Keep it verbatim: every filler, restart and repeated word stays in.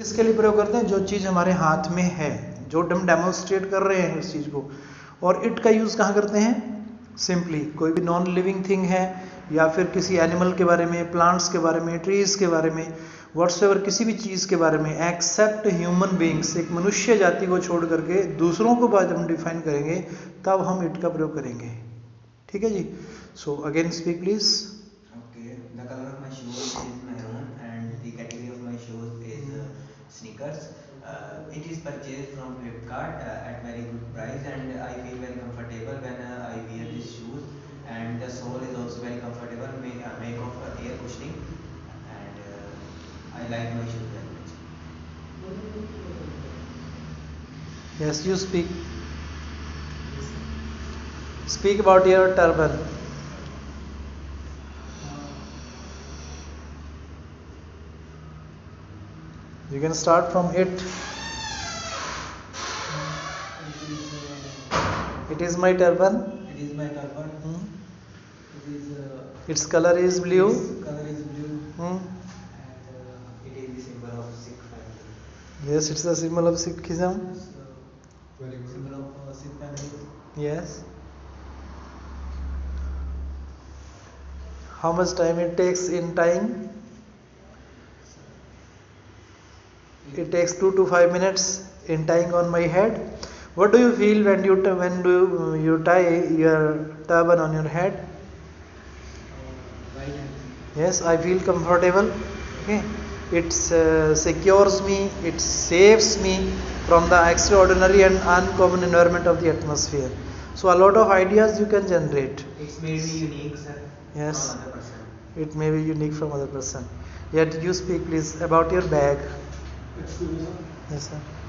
इसके लिए प्रयोग करते हैं जो चीज़ हमारे हाथ में है, जो हम डेमोन्स्ट्रेट कर रहे हैं उस चीज़ को। और इट का यूज़ कहाँ करते हैं? सिंपली कोई भी नॉन लिविंग थिंग है या फिर किसी एनिमल के बारे में, प्लांट्स के बारे में, ट्रीज के बारे में, व्हाट्सएवर किसी भी चीज़ के बारे में, एक्सेप्ट ह्यूमन बीइंग्स, एक मनुष्य जाति को छोड़ करके दूसरों को बाद हम डिफाइन करेंगे तब हम इट का प्रयोग करेंगे। ठीक है जी। So again speak please. Okay, the color of my shoes is maroon and the category of my shoes is uh, sneakers. Uh, it is purchased from Flipkart uh, at very good price and I feel very comfortable when uh, I wear these shoes, and the sole is also very comfortable, make, uh, make of uh, air cushioning, and uh, I like my shoes very much. Yes, you speak. Speak about your turban. You can start from it. It is my turban. It is my turban. Hmm. It is. Uh, Its color is blue. Its color is blue. Hmm. And uh, it is the symbol of Sikh family. Yes, it's the symbol of Sikhism. So, symbol of uh, Sikh family. Yes. How much time it takes in tying? It takes two to five minutes in tying on my head. What do you feel when you t- when do you, you tie your turban on your head? Uh, right hand. Yes, I feel comfortable. Okay, it uh, secures me, it saves me from the extraordinary and uncommon environment of the atmosphere. So a lot of ideas you can generate. It's made me unique, sir. Yes, From other person. it may be unique from other person. Yet you speak please about your bag. Excuse me, sir. Yes, sir.